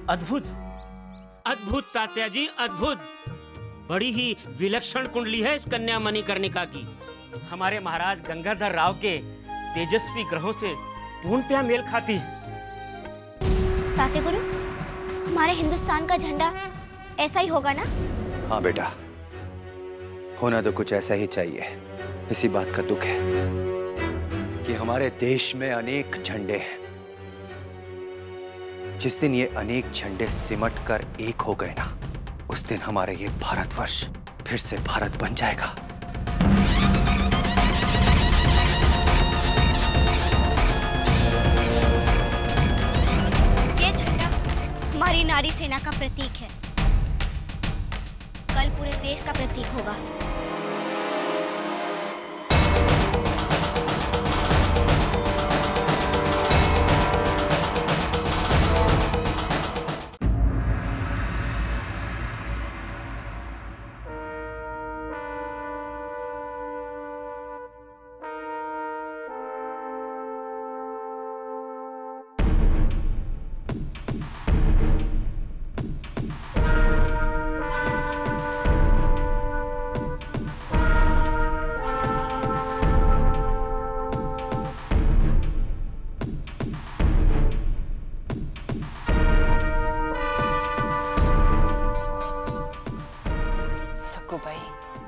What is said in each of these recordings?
अद्भुत अद्भुत तात्या जी, अद्भुत। बड़ी ही विलक्षण कुंडली है इस कन्या मणिकर्णिका की। हमारे महाराज गंगाधर राव के तेजस्वी ग्रहों से पूर्णतया मेल खाती। तात्या गुरु, हमारे हिंदुस्तान का झंडा ऐसा ही होगा ना? हाँ बेटा, होना तो कुछ ऐसा ही चाहिए। इसी बात का दुख है कि हमारे देश में अनेक झंडे हैं। जिस दिन ये अनेक झंडे सिमट कर एक हो गए ना, उस दिन हमारा ये भारतवर्ष फिर से भारत बन जाएगा। ये झंडा हमारी नारी सेना का प्रतीक है, कल पूरे देश का प्रतीक होगा। सकुबाई,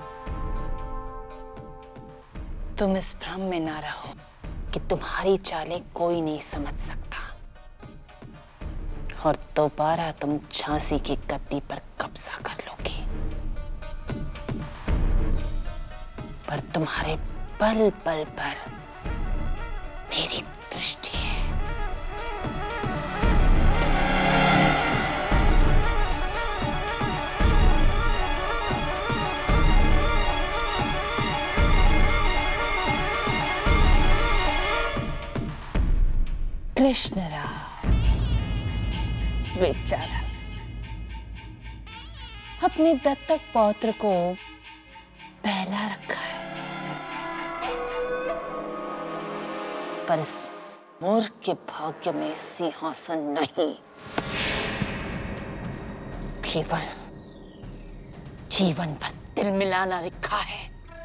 तुम इस भ्रम में ना रहो कि तुम्हारी चालें कोई नहीं समझ सकता और दोबारा तुम झांसी की गद्दी पर कब्जा कर लोगे। पर तुम्हारे पल पल पर मेरी दृष्टि है। कृष्णराव बेचारा अपने दत्तक पौत्र को पहला रखा है, पर इस मूर्ख के भाग्य में सिंहासन नहीं, केवल जीवन भर दिल मिलाना लिखा है।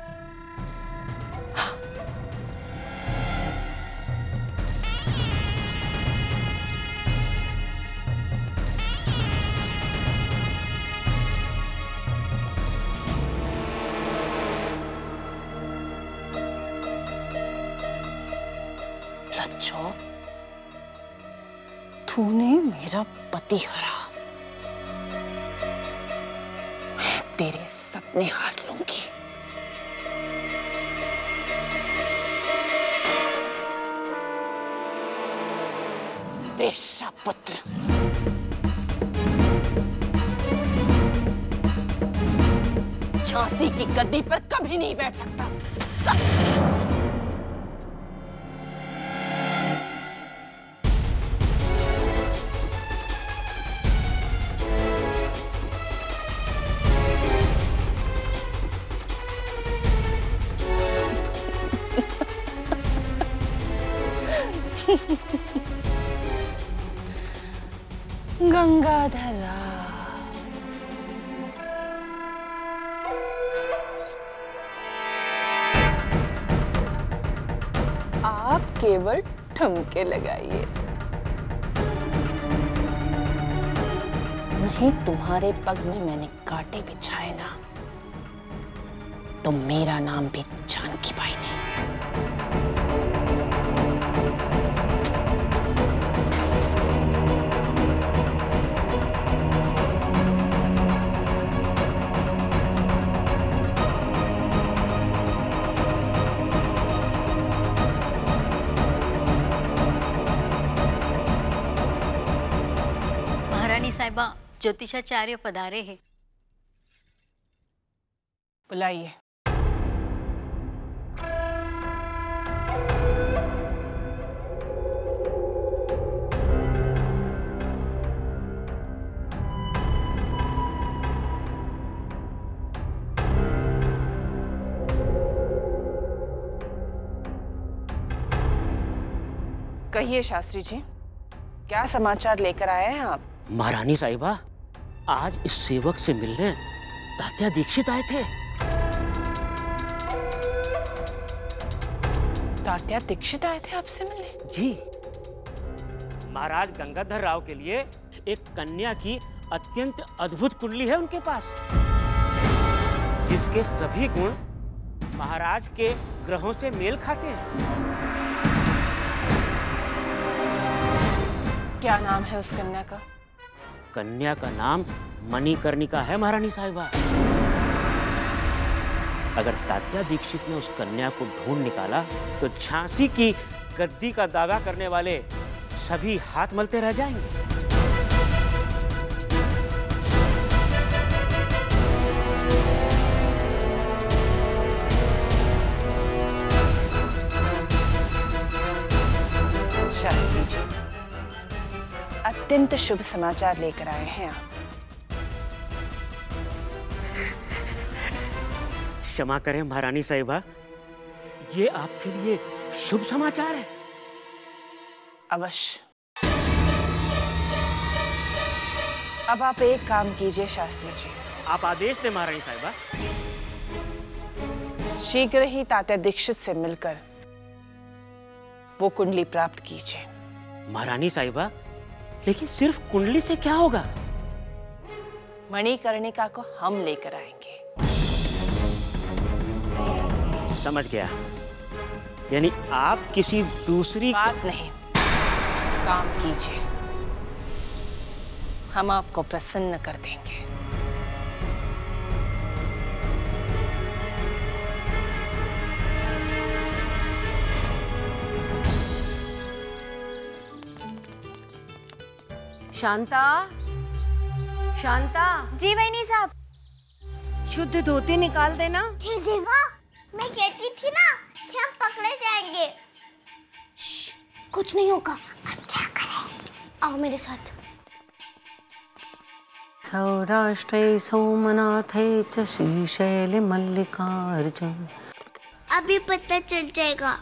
लच्छो, तूने मेरा पति हरा, मैं तेरे सपने हार लूंगी। वेश्या पुत्र, झांसी की गद्दी पर कभी नहीं बैठ सकता। गंगाधर राव, आप केवल ठुमके लगाइए, नहीं तुम्हारे पग में मैंने कांटे बिछाए ना, तो मेरा नाम भी जानकी बाई नहीं। साहिबा, ज्योतिषाचार्य पधारे हैं। बुलाइए। कहिए शास्त्री जी, क्या समाचार लेकर आए हैं आप? महारानी साहिबा, आज इस सेवक से मिलने तात्या दीक्षित आए थे। तात्या दीक्षित आए थे आपसे मिलने? जी, महाराज गंगाधर राव के लिए एक कन्या की अत्यंत अद्भुत कुंडली है उनके पास, जिसके सभी गुण महाराज के ग्रहों से मेल खाते हैं। क्या नाम है उस कन्या का? कन्या का नाम मणिकर्णिका है महारानी साहिबा। अगर तात्या दीक्षित ने उस कन्या को ढूंढ निकाला तो झांसी की गद्दी का दावा करने वाले सभी हाथ मलते रह जाएंगे। शास्त्री जी, अत्यंत शुभ समाचार लेकर आए हैं आप। क्षमा करें महारानी साहिबा, ये आपके लिए शुभ समाचार है। अवश्य। अब आप एक काम कीजिए शास्त्री जी। आप आदेश दें महारानी साहिबा। शीघ्र ही तात्या दीक्षित से मिलकर वो कुंडली प्राप्त कीजिए। महारानी साहिबा, लेकिन सिर्फ कुंडली से क्या होगा? मणिकर्णिका को हम लेकर आएंगे। समझ गया, यानी आप किसी दूसरी बात नहीं, काम कीजिए, हम आपको प्रसन्न कर देंगे। शांता, शांता, जी वहीनी साहब। शुद्ध धोती निकाल देना। हे देवा, मैं कहती थी ना कि हम पकड़े जाएंगे। कुछ नहीं होगा, अब क्या करें? आओ मेरे साथ। सौराष्ट्रे सोमनाथे च श्रीशैले मल्लिकार्जुन। अभी पता चल जाएगा।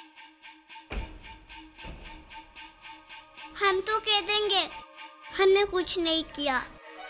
हम तो कह देंगे हमने कुछ नहीं किया।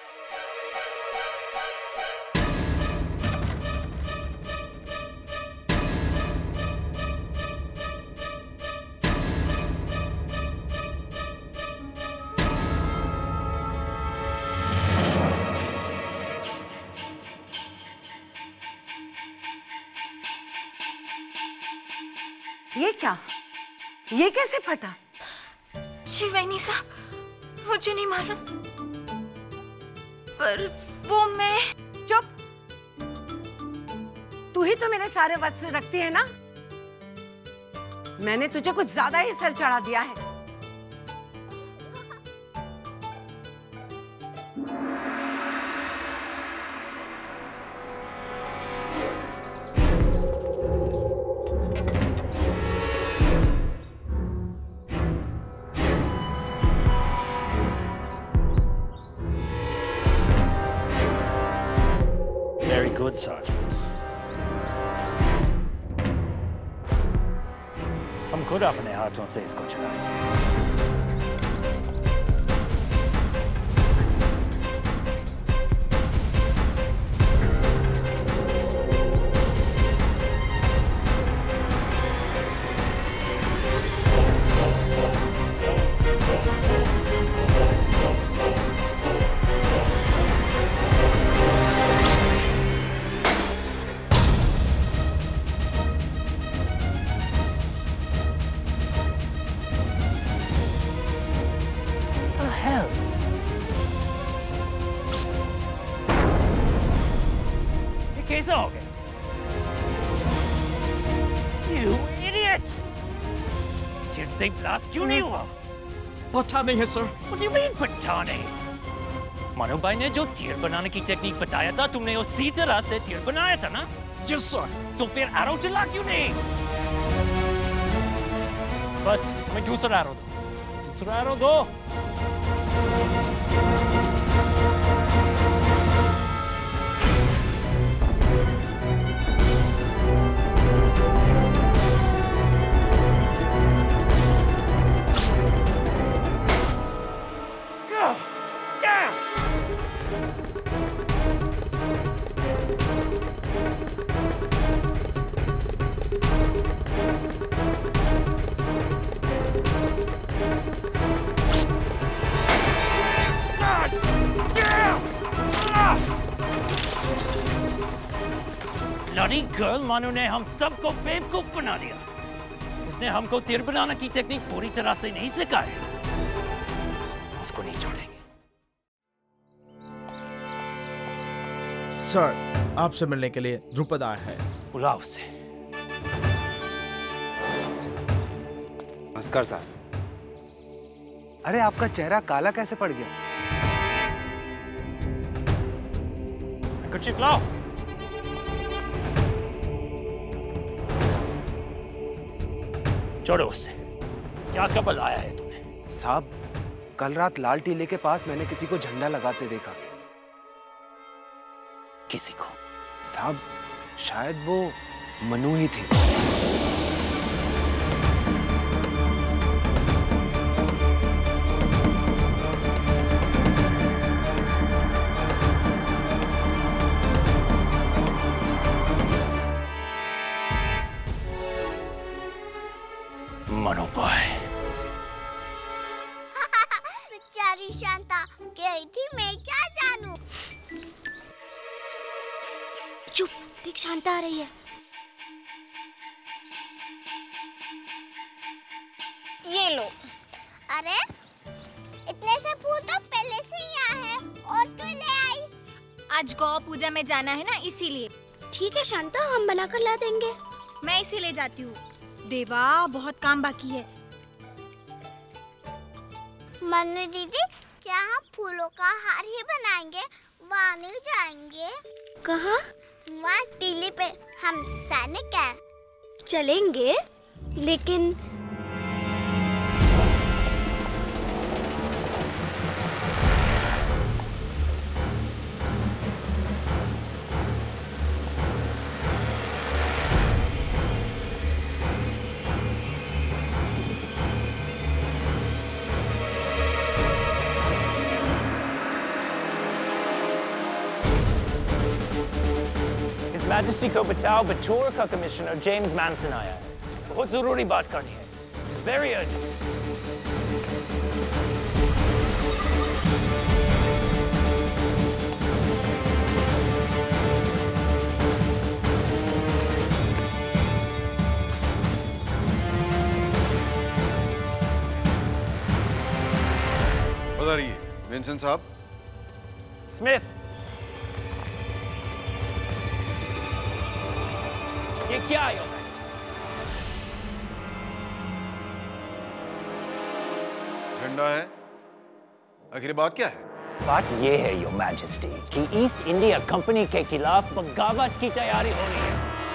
ये क्या? ये कैसे फटा? शिवानी साहब, मुझे नहीं मालूम, पर वो मैं। चुप! तू ही तो मेरे सारे वस्त्र रखती है ना? मैंने तुझे कुछ ज्यादा ही सर चढ़ा दिया है। Very good, Sergeant. हम खुद अपने हाथों से इसको चलाएंगे। कैसे हो गए? You idiot! फिर से ब्लास्ट क्यों नहीं हुआ? पता नहीं है sir. What do you mean पता नहीं? मानो भाई ने जो तीर बनाने की टेक्निक बताया था, तुमने उसी तरह से तीर बनाया था ना? Yes sir. तो फिर एरो चला क्यों नहीं? बस हमें दूसरा एरो दो। दूसरा एरो दो। ब्लडी गर्ल मानू ने हम सबको बेवकूफ बना दिया। उसने हमको तीर बनाने की टेक्निक पूरी तरह से नहीं सिखाई। उसको नहीं छोड़ेंगे। सर, आपसे मिलने के लिए ध्रुपद आया है। बुलाओ उसे। नमस्कार साहब। अरे आपका चेहरा काला कैसे पड़ गया? हैंकरचीफ लाओ। छोड़ो उससे। क्या खबर आया है तुम्हें? साहब, कल रात लाल टीले के पास मैंने किसी को झंडा लगाते देखा। किसी को? साहब, शायद वो मनु ही थी। मनु भाई। बेचारी शांता गई थी, मैं क्या जानूं। चुप, देख शांता आ रही है। ये लो। अरे इतने से फूल तो पहले से ही यहाँ है और तू ले आई। आज गौ पूजा में जाना है ना, इसीलिए। ठीक है शांता, हम बनाकर ला देंगे। मैं इसे ले जाती हूँ। देवा, बहुत काम बाकी है। मनु दीदी, क्या हम फूलों का हार ही बनाएंगे, वहाँ नहीं जाएंगे? कहाँ? वहाँ टीले पे, हम सैनिक हैं। चलेंगे, लेकिन मैजेस्टी को बताओ, बटोर का कमिश्नर जेम्स मैनसन आया है। बहुत जरूरी बात करनी है। It's very urgent. बताइए, विंसेंट साहब। स्मिथ, ये क्या है? झंडा है। आखिर बात क्या है? बात ये है योर मैजेस्टी कि ईस्ट इंडिया कंपनी के खिलाफ बगावत की तैयारी हो रही है।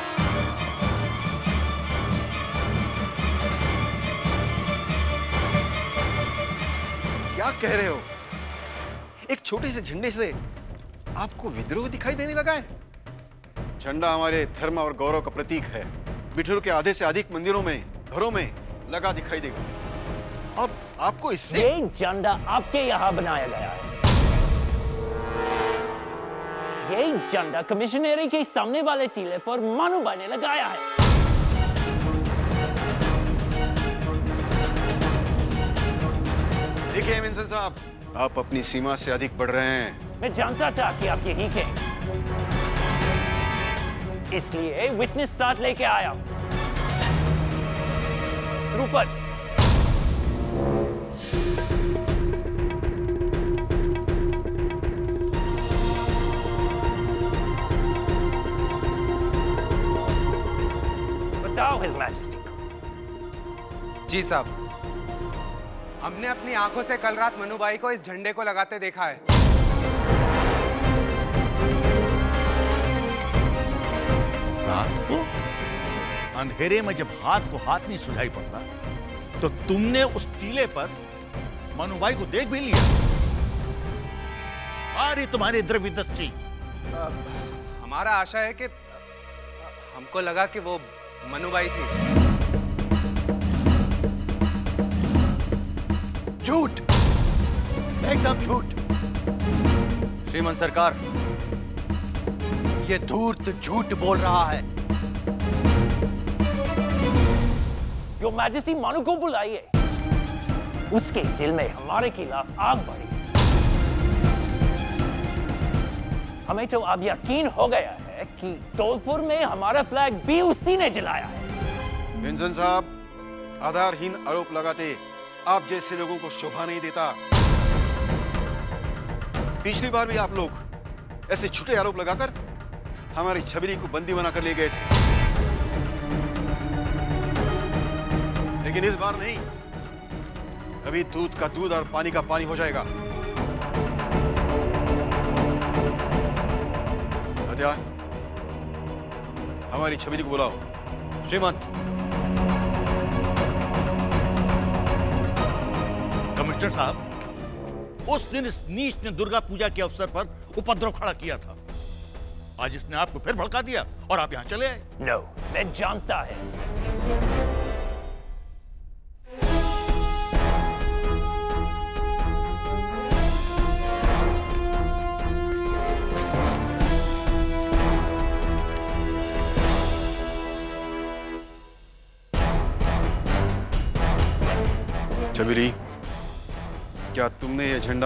क्या कह रहे हो? एक छोटे से झंडे से आपको विद्रोह दिखाई देने लगा है? झंडा हमारे धर्म और गौरव का प्रतीक है। बिठूर के आधे से अधिक मंदिरों में, घरों में लगा दिखाई देगा। अब आपको इससे ये झंडा आपके यहाँ बनाया गया है। ये झंडा कमिश्नरी के सामने वाले टीले पर मनु भाई ने लगाया है। देखिए विंसेंट साहब, आप अपनी सीमा से अधिक बढ़ रहे हैं। मैं जानता था कि आप यही कहेंगे, इसलिए विटनेस साथ लेके आया हूं। ध्रुपद, बताओ हिज मैजेस्टी को। जी साहब, हमने अपनी आंखों से कल रात मनुबाई को इस झंडे को लगाते देखा है। रात को अंधेरे में जब हाथ को हाथ नहीं सुझाई पड़ता, तो तुमने उस टीले पर मनुबाई को देख भी लिया। अरे तुम्हारी द्रव्य दृष्टि। हमारा आशा है कि हमको लगा कि वो मनुबाई थी। झूठ, एकदम झूठ। श्रीमान सरकार, ये धूर्त झूठ बोल रहा है। योर मैजेस्टी, मानु को बुलाइए। उसके दिल में हमारे खिलाफ आग भरी। हमें तो अब यकीन हो गया है कि धौलपुर में हमारा फ्लैग भी उसी ने जलाया है। विंसन साहब, आधारहीन आरोप लगाते आप जैसे लोगों को शोभा नहीं देता। पिछली बार भी आप लोग ऐसे झूठे आरोप लगाकर हमारी छबीली को बंदी बनाकर ले गए थे, लेकिन इस बार नहीं। अभी दूध का दूध और पानी का पानी हो जाएगा। तात्या, हमारी छबीली को बुलाओ। श्रीमान। कमिश्नर साहब, उस दिन इस नीच ने दुर्गा पूजा के अवसर पर उपद्रव खड़ा किया था। आज इसने आपको फिर भड़का दिया और आप यहां चले आए। नो, मैं जानता है। छबीली, क्या तुमने ये झंडा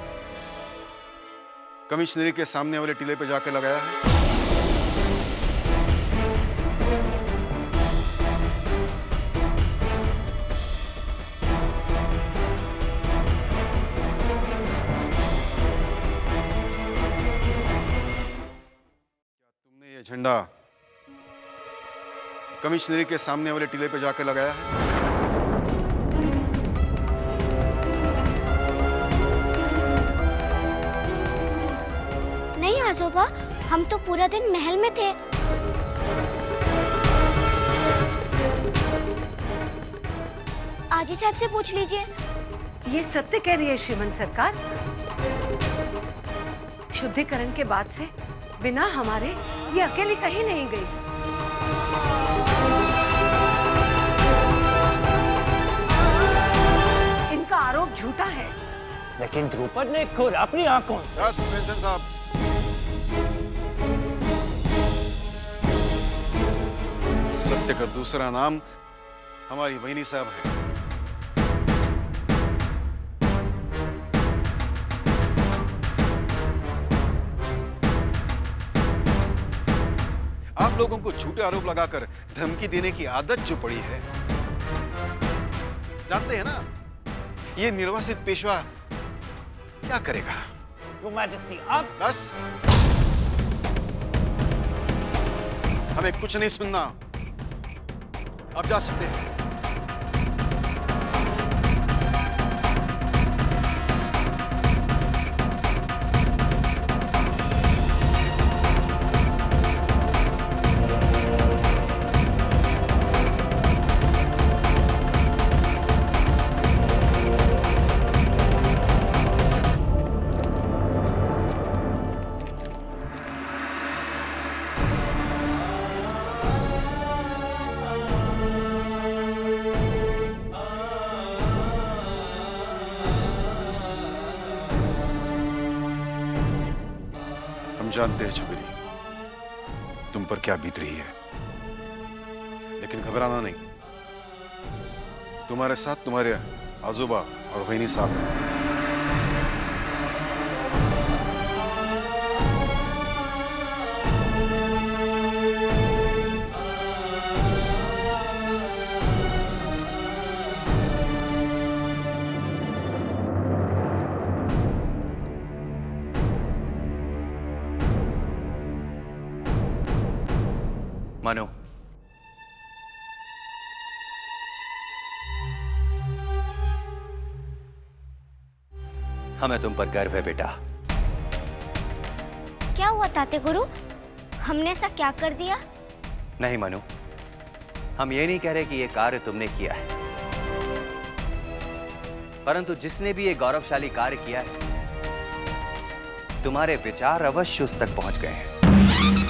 कमिश्नरी के सामने वाले टीले पे जाकर लगाया है? क्या तुमने ये झंडा कमिश्नरी के सामने वाले टीले पे जाकर लगाया है? आजोबा, हम तो पूरा दिन महल में थे। आजी साहब से पूछ लीजिए। ये सत्य कह रही है श्रीमंत सरकार। शुद्धिकरण के बाद से बिना हमारे ये अकेली कहीं नहीं गई। इनका आरोप झूठा है। लेकिन ध्रुपद ने खुद अपनी आंखों से। बस विंसन साहब, सत्य का दूसरा नाम हमारी वहीनी साहब है। आप लोगों को झूठे आरोप लगाकर धमकी देने की आदत जो पड़ी है, जानते हैं ना ये निर्वासित पेशवा क्या करेगा? योर मैजेस्टी, आप बस, हमें कुछ नहीं सुनना। आप जा सकते हैं। जानते हैं छबीली, तुम पर क्या बीत रही है, लेकिन घबराना नहीं। तुम्हारे साथ तुम्हारे आजोबा और वहीनी साहब हैं। मानो, हमें तुम पर गर्व है बेटा। क्या हुआ ताते गुरु? हमने ऐसा क्या कर दिया? नहीं मनु, हम ये नहीं कह रहे कि ये कार्य तुमने किया है, परंतु जिसने भी ये गौरवशाली कार्य किया है, तुम्हारे विचार अवश्य उस तक पहुंच गए हैं।